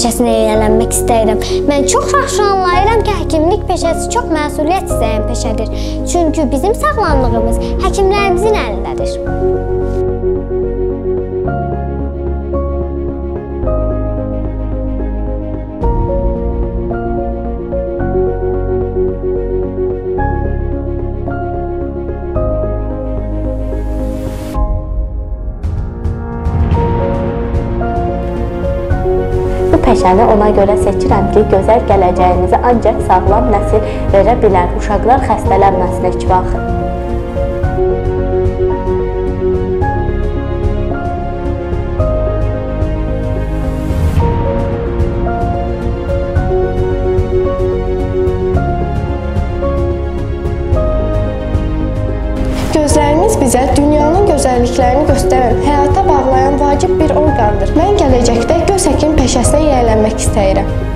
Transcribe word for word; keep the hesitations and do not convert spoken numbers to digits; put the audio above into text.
peşəsinə yiyələnmək istəyirəm. Mən çox yaxşı anlayıram ki, həkimlik peşəsi çox məsuliyyət istəyən peşədir. Çünki bizim sağlamlığımız həkimlərimizin əlindədir. Peşəni ona görə seçirəm ki, gözəl gələcəyinizi ancaq sağlam nəsil verə bilər. Uşaqlar xəstələnməsin heç vaxt. Gözlərimiz bizə dünyanın gözəlliklərini göstərən, həyata bağlayan vacib bir orqandır. Mən gələcəkdə göz həkim peşəsinə yiyələnmək istəyirəm.